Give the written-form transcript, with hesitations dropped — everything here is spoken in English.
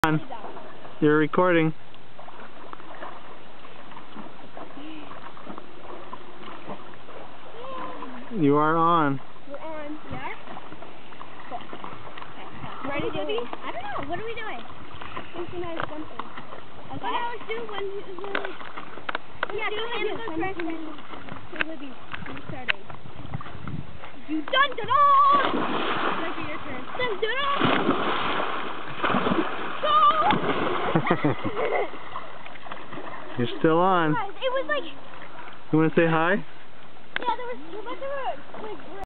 On. You're recording. You are on. We're on. Yeah? Cool. Okay. Ready, Debbie? I don't know. What are we doing? Synchronize something. Okay. Well, let's do one. Yeah, do Annabelle first and Libby. You're starting. You dun-dun-dun! Libby, your turn. Dun-dun-dun! Go! You're still on. It was like... You want to say hi? Yeah, there was a bunch of like